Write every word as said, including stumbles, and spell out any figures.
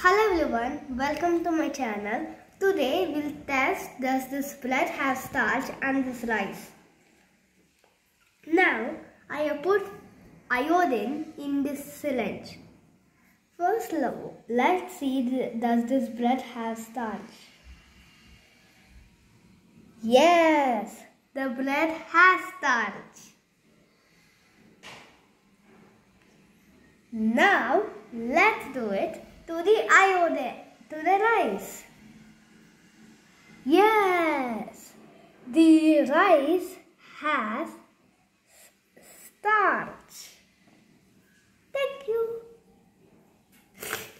Hello everyone, welcome to my channel. Today we'll test does this bread have starch and this rice. Now I have put iodine in this syringe. First let's see does this bread have starch. Yes, the bread has starch. Now let's do it to the iodine, to the rice. Yes, the rice has